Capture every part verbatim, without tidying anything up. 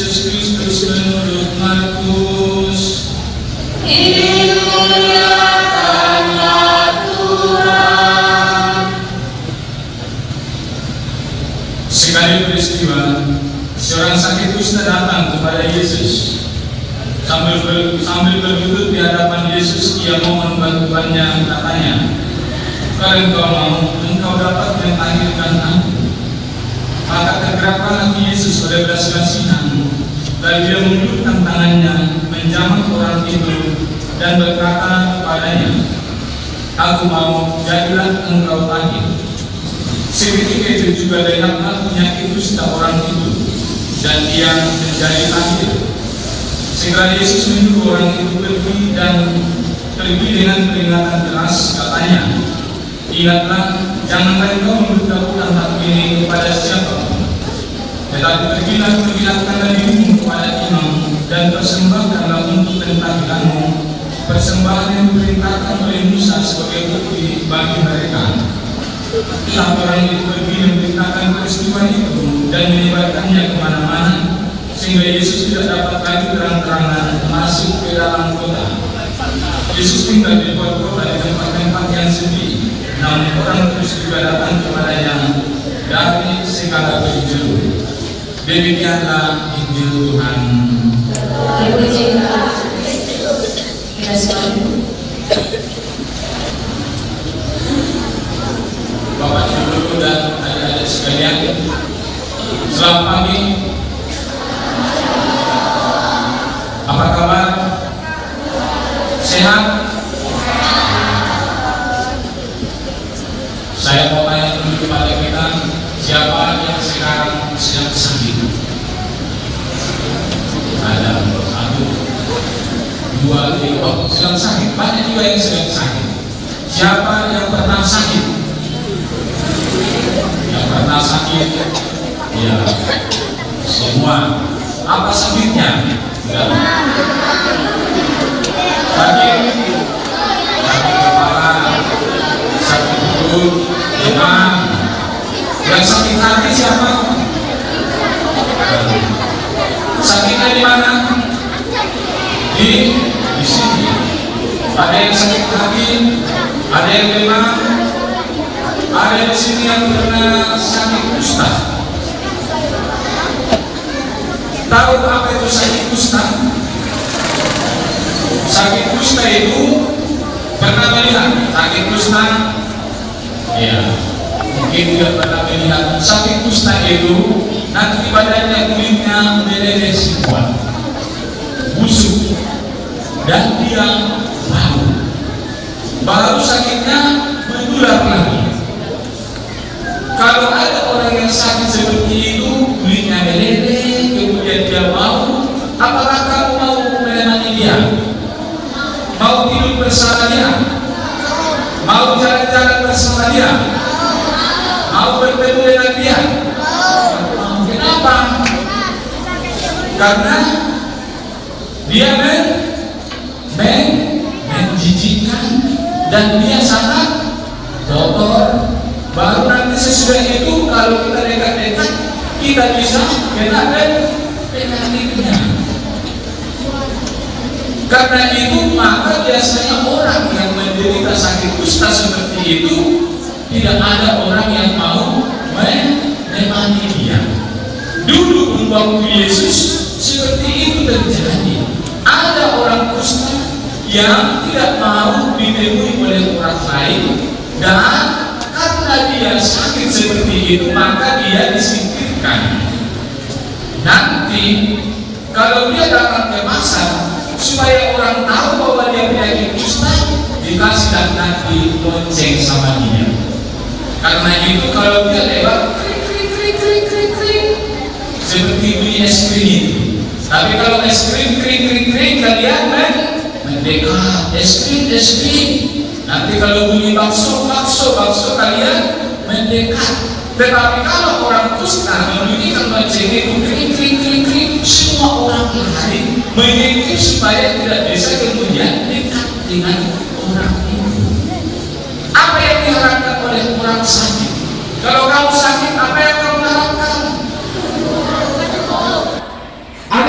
Yesus Kristus menurut Markus. Dimuliakanlah Tuhan. Sekali peristiwa, seorang sakit kusta datang kepada Yesus. Sambil ber, sambil berlutut di hadapan Yesus, ia mohon bantuannya, katanya, "Kalau engkau mau, engkau dapat mengakhirkan aku." Maka tergerakkan hati Yesus oleh belas kasihan, lalu dia mengulurkan tangannya, menjamah orang itu, dan berkata kepadanya, "Aku mau, jadilah engkau akhir." Seketika itu juga lenyaplah penyakit kusta orang itu, dan ia menjadi akhir. Segera Yesus menyuruh orang itu pergi dan pergi dengan peringatan keras, katanya, "Ingatlah, janganlah engkau memberitahukan hal ini kepada siapapun. Tetapi pergilah, perlihatkanlah dirimu kepada imam, dan persembahkanlah untuk pentahilanmu persembahan yang diperintahkan oleh Musa sebagai bukti bagi mereka." Lalu orang itu pergi memberitakan peristiwa itu dan menyebarkannya kemana-mana, sehingga Yesus tidak dapat lagi terang-terangan masuk ke dalam kota. Yesus tinggal di luar kota di tempat-tempat yang sepi, namun orang terus juga datang kepadanya dari segala penjuru. Demikianlah Injil Tuhan. Dipujilah Kristus. Bapak Ibu dan adik-adik sekalian, selamat pagi. Apa kabar? Sehat? Saya mau tanya dulu kepada kita, siapa yang sekarang sedang sakit? Ada satu, dua, tiga, oh, sedang sakit. Banyak juga yang sedang sakit. Siapa yang pernah sakit? Yang pernah sakit? Ya, semua. Apa sakitnya? Sakit, sakit kepala, sakit perut, demam. Yang sakit hati siapa? Sakitnya di mana? Di di sini. Ada yang sakit hati, ada yang demam, ada di sini yang pernah sakit kusta. Tahu apa itu sakit kusta? Sakit kusta itu pernah melihat sakit kusta? Ya, mungkin tidak pernah melihat. Sakit kusta itu nanti badannya kulitnya meleleh semua, busuk, dan dia bau. Baru sakitnya menular lagi. Kalau ada orang yang sakit seperti itu, kulitnya meleleh, kemudian dia bau, apakah kamu mau menemani dia? Mau tidur bersama dia? Mau jalan-jalan bersama dia? Mau bertemu dengan dia? Kenapa? Karena dia men, men, menjijikkan, dan dia sangat kotor. Baru nanti sesudah itu kalau kita dekat-dekat, kita bisa kena penyakitnya. Karena itu maka biasanya orang yang menderita sakit kusta seperti itu, tidak ada orang yang mau menemani dia. Dulu pun waktu Yesus seperti itu terjadi. Ada orang kusta yang tidak mau ditemui oleh orang lain, dan karena dia sakit seperti itu maka dia disingkirkan. Nanti kalau dia datang ke pasar supaya orang tahu bahwa dia penyakit kusta, dikasih dan nanti lonceng sama dia. Karena itu kalau dia lewat krik krik krik krik krik krik seperti beli es krim itu. Tapi kalau es krim krik krik krik kalian mendekat es krim es krim. Nanti kalau beli bakso, bakso, bakso kalian mendekat. Tetapi kalau orang kusta membunyikan lonceng itu kring kring kring kring, semua orang lari menyingkir supaya tidak bisa kemudian dekat dengan orang itu. Apa yang diharapkan oleh orang sakit? Kalau kamu sakit, apa yang kamu harapkan? Ada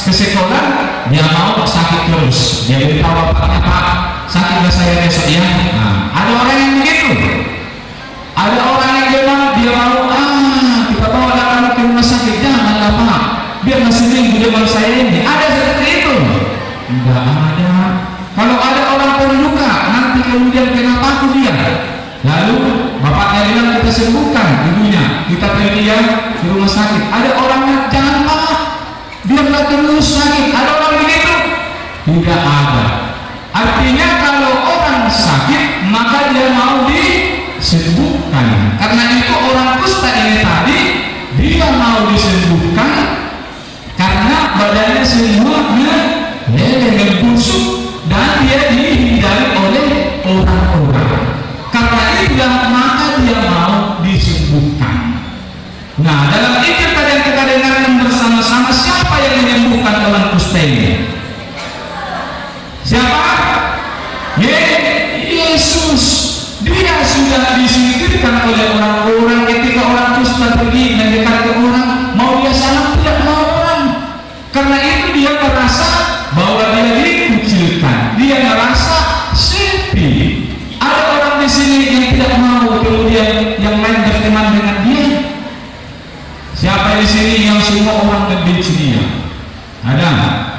ke sekolah, dia mau sakit terus. Dia beritahu bapaknya, Pak, sakit nggak saya besok ya? Nah, ada orang yang begitu. Ada orang yang dia mau, dia mau ah kita bawa anak-anak ke rumah sakit, janganlah Pak, biar masih minggu dia baru saya ini. Ada seperti itu? Enggak ada. Kalau ada orang terluka, nanti kemudian kenapa aku dia? Lalu bapaknya bilang kita sembuhkan ibunya, kita pergi dia ke rumah sakit. Ada orangnya, jangan Pak, biarlah terus sakit. Ada orang begitu? Tidak ada. Artinya kalau orang sakit maka dia mau disembuhkan. Karena itu orang kusta ini tadi dia mau disembuhkan karena badannya semuanya leleh dan busuk dan dia dihindari oleh orang-orang. Karena itulah maka dia mau disembuhkan. Nah, dalam Injil tadi yang kita dengarkan bersama-sama, siapa yang menyembuhkan orang kusta ini? Siapa? Yesus. Dia sudah disingkirkan oleh orang-orang ketika orang kusta pergi mendekat ke orang, mau dia salam tidak mau orang. Karena itu dia merasa bahwa dia dikucilkan, dia merasa sepi. Ada orang di sini yang tidak mau kemudian yang lain berteman dengan dia. Siapa di sini yang semua orang membenci dia? Ada?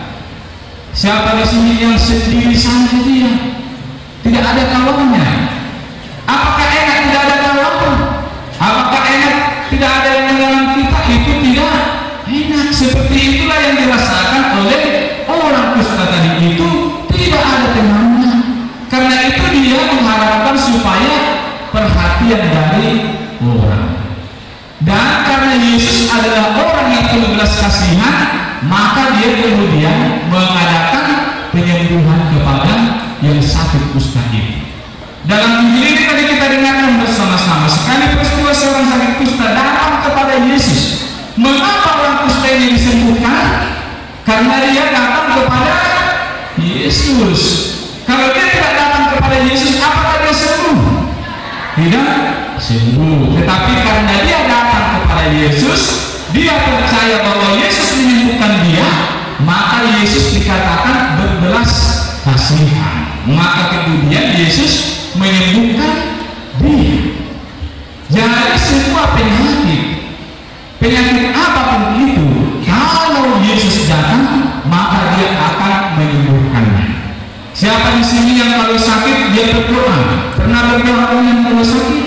Siapa di sini yang sendiri saja dia? Tidak ada kawannya. Apakah enak tidak ada kawan? Apakah enak tidak ada yang mengenal kita? Itu tidak enak. Seperti itulah yang dirasakan oleh orang kusta tadi itu, tidak ada temannya. Karena itu dia mengharapkan supaya perhatian dari orang. Dan karena Yesus adalah orang yang penuh belas kasihan, maka dia kemudian mengadakan penyembuhan kepada yang sakit kusta ini. Dalam Injil ini tadi kita dengarkan bersama-sama, sekali peristiwa seorang sakit kusta datang kepada Yesus. Mengapa orang kusta ini disembuhkan? Karena dia datang kepada Yesus. Kalau dia tidak datang kepada Yesus, apakah dia sembuh? Tidak sembuh. Tetapi karena dia datang kepada Yesus, dia percaya bahwa Yesus menyembuhkan dia, maka Yesus dikatakan berbelas kasihan. Maka kemudian Yesus menyembuhkan dia. Jadi semua penyakit, penyakit apapun itu, kalau Yesus datang, maka dia akan menyembuhkannya. Siapa di sini yang kalau sakit dia berdoa? Pernah berdoa yang kalau sakit?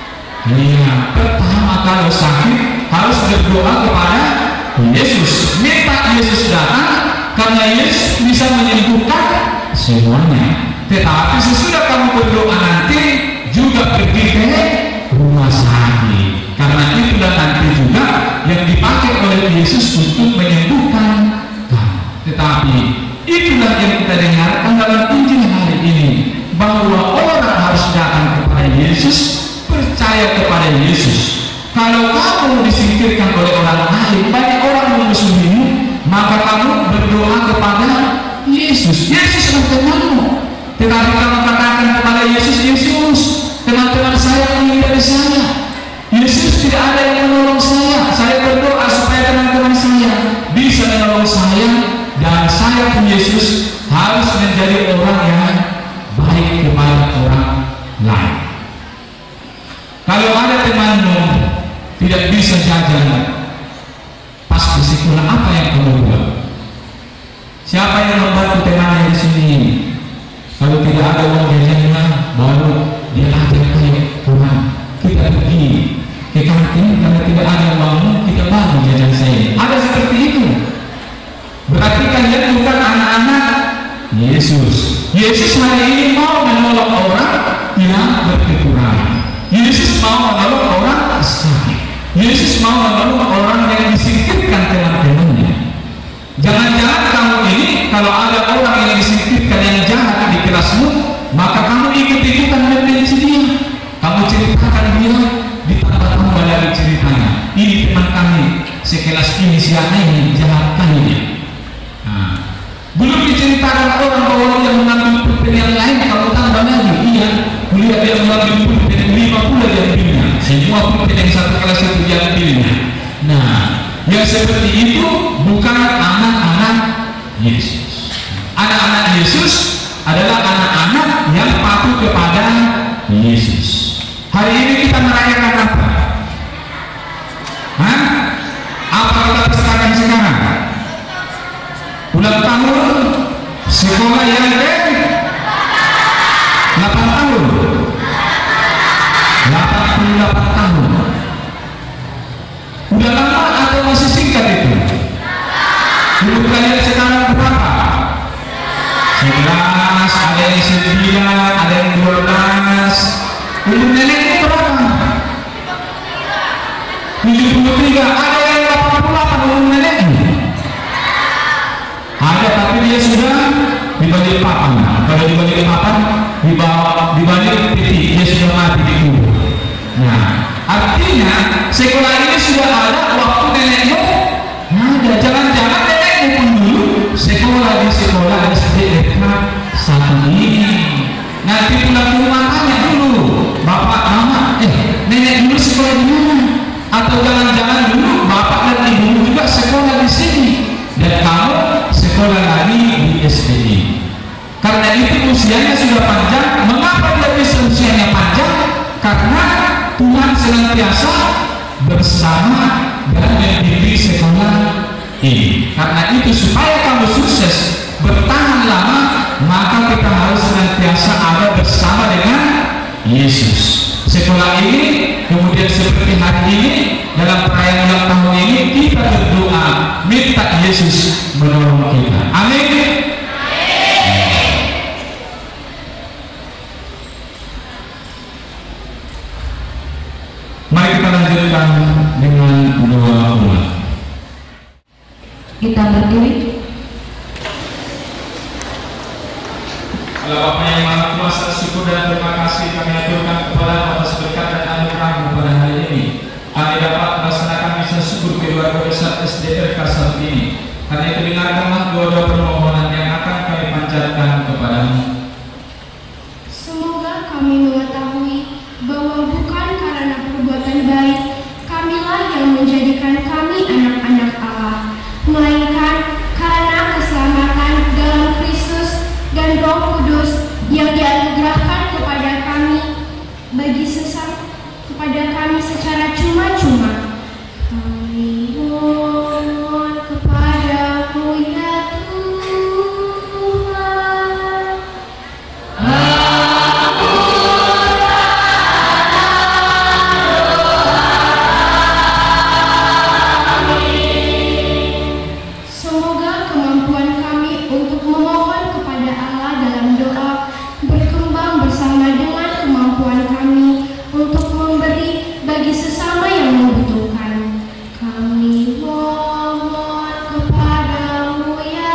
Iya. Pertama kalau sakit harus berdoa kepada Yesus. Minta Yesus datang karena Yesus bisa menyembuhkan semuanya. Tetapi sesudah kamu berdoa nanti juga pergi ke rumah sakit. Karena itulah nanti juga yang dipakai oleh Yesus untuk menyembuhkan kamu. Tetapi itulah yang kita dengarkan dalam Injil hari ini, bahwa orang harus datang kepada Yesus, percaya kepada Yesus. Kalau kamu disingkirkan oleh orang lain, banyak orang memusuhimu, maka kamu berdoa kepada Yesus. Yesus adalah temanmu. Tetapi kamu katakan kepada Yesus, Yesus, teman-teman saya menghindari saya. Yesus, tidak ada yang menolong saya. Saya berdoa supaya teman-teman saya bisa menolong saya, dan saya pun Yesus harus menjadi orang yang baik kepada orang lain. Kalau ada temanmu tidak bisa jajan pas di sekolah, apa yang kamu buat? Siapa yang membantu temannya di sini? Kalau tidak ada uang jajannya, baru dia ajak kayak Tuhan, kita pergi ke kantin, karena tidak ada uangmu, kita bagi jajan saya. Ada seperti itu. Berarti kalian bukan anak-anak Yesus. Yesus hari ini mau menolong orang yang berkekurangan. Yesus mau menolong orang sakit. Yesus mau menolong orang yang disingkirkan teman-temannya. Jangan-jangan kamu ini, kalau ada orang yang disingkirkan yang jahat di kelasmu, maka kamu ikut-ikutan membenci dia. Kamu ceritakan dia, ditambah-tambah lagi ceritanya. Ini teman kami sekelas ini, siapa ini jahat kali dia. Nah, belum diceritakan orang bahwa dia mengambil pulpen yang lain, kalau tambah lagi, iya, melihat dia mengambil pulpen lima puluh yang pilihnya, semua pulpen yang satu kelas itu dia pilihnya. Nah, Yang seperti itu bukan anak-anak Yesus. Anak-anak Yesus adalah anak-anak yang patuh kepada Yesus. Hari ini kita merayakan apa? Hah? Apa kita persilakan sekarang? Ulang tahun sekolah yang ke delapan tahun, delapan puluh delapan tahun. Udah lama atau masih singkat itu? Umur kalian sekarang berapa? sebelas, ada yang sembilan, ada yang dua belas. Umur neneknya berapa? tujuh puluh tiga, ada yang delapan puluh delapan umur neneknya. Ada, tapi dia sudah dibalik papan. Kalau dibalik papan, dibalik titik, dia sudah mati di kubur. Nah, artinya sekolah ini sudah ada waktu nenekmu ada. Jangan-jangan nenekmu pun dulu sekolah di sekolah S D N satu ini. Nanti pulang ke rumah tanya dulu, bapak, mama, eh nenek dulu sekolah di mana? Atau jangan-jangan dulu bapak dan ibu juga sekolah di sini dan kamu sekolah lagi di S D I. Karena itu usianya sudah panjang. Mengapa dia bisa usianya panjang? Karena Tuhan senantiasa bersama dan mendidik sekolah ini. Karena itu supaya kamu sukses bertahan lama, maka kita harus senantiasa ada bersama dengan Yesus. Sekolah ini kemudian seperti hari ini dalam perayaan ulang tahun ini kita berdoa minta Yesus menolong kita. Amin. Mari kita lanjutkan dengan doa ulang. Kita berdiri. Allah Bapa yang Maha Kuasa, syukur dan terima kasih kami aturkan kepada atas berkat dan anugerah-Mu pada hari ini. Kami dapat melaksanakan misa syukur kedua Kodesat S D R K satu ini. Karena itu dengarkanlah doa-doa permohonan yang akan kami panjatkan kepadamu. Semoga kami mengetahui bahwa bukan karena perbuatan baik kamilah yang menjadikan kami anak-anak Allah, melainkan karena keselamatan dalam Kristus dan Roh Kudus yang dianugerahkan kepada kami bagi sesama kepada kami secara cuma-cuma. Kami mohon kepadamu ya Tuhan. Semoga kemampuan kami untuk memohon kepada Allah dalam doa berkembang bersama dengan kemampuan kami untuk memberi bagi sesama yang membutuhkan. Kami mohon kepadamu ya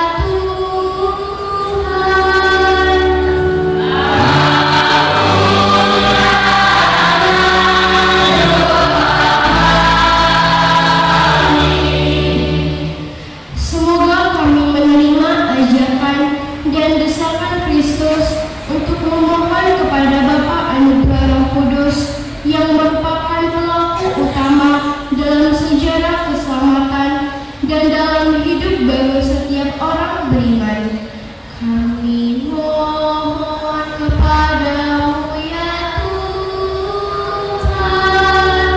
Tuhan. Semoga kami menerima ajakan dan desakan Kristus untuk memohon kepada Bapa Anugerah Roh Kudus yang merupakan pelaku utama dalam sejarah keselamatan dan dalam hidup baru setiap orang beriman. Kami mohon kepadamu ya Tuhan.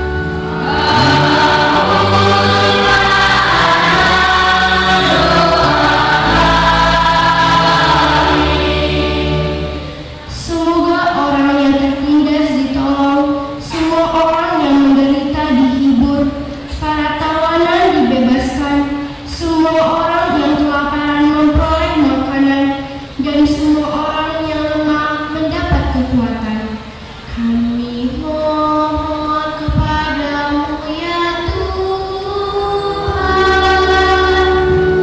Semoga orang yang tertindas ditolong, semua orang yang menderita dihibur, para tawanan dibebaskan, semua orang yang kelaparan memperoleh makanan, dan semua orang yang lemah mendapat kekuatan. Kami mohon kepadamu ya Tuhan.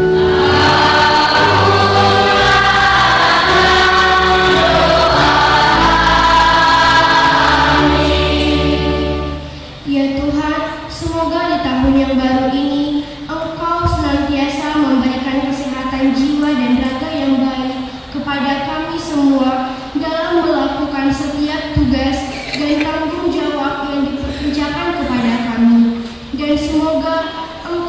Ya Tuhan, semoga di tahun yang baru ini Engkau senantiasa memberikan kesehatan jiwa dan raga yang baik kepada kami semua dalam melakukan setiap tugas dan tanggung jawab yang diperkerjakan kepada kami. Dan semoga Engkau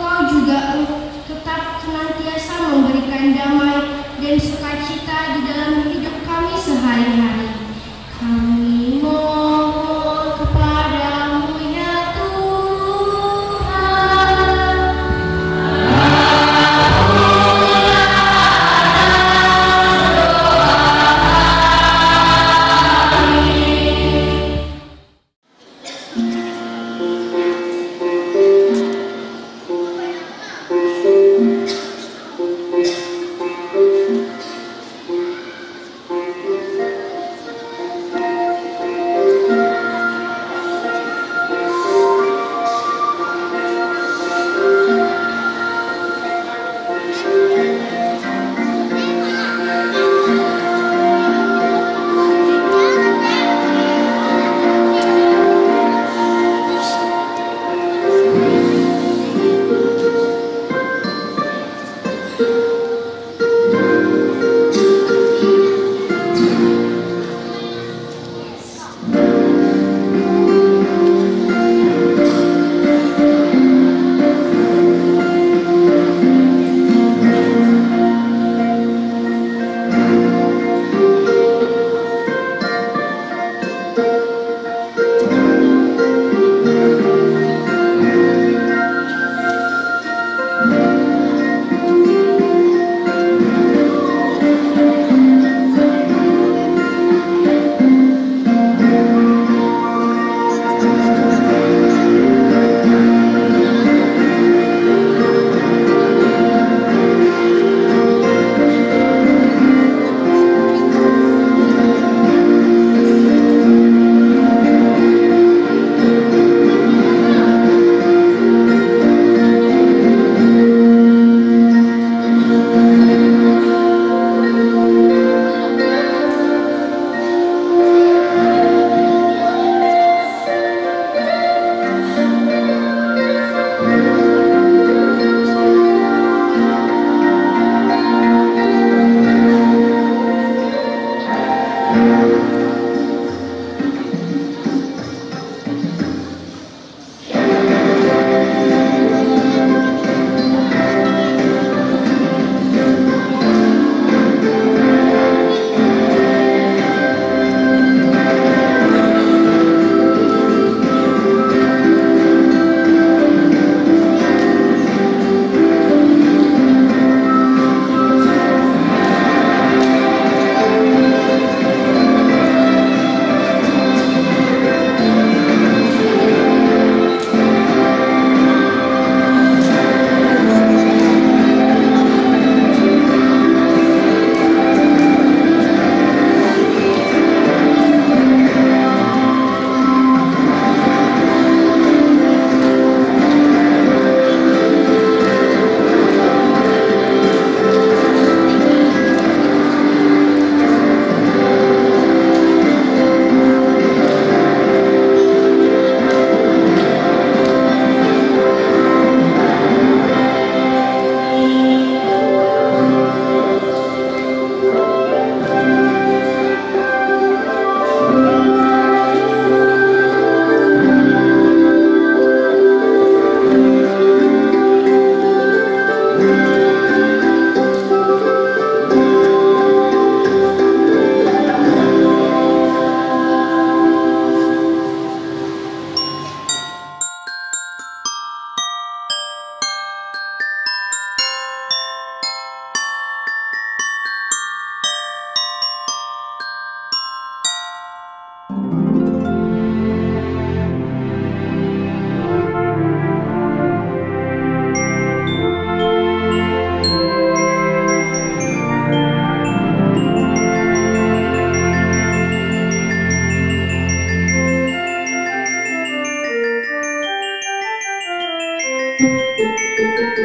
Thank you.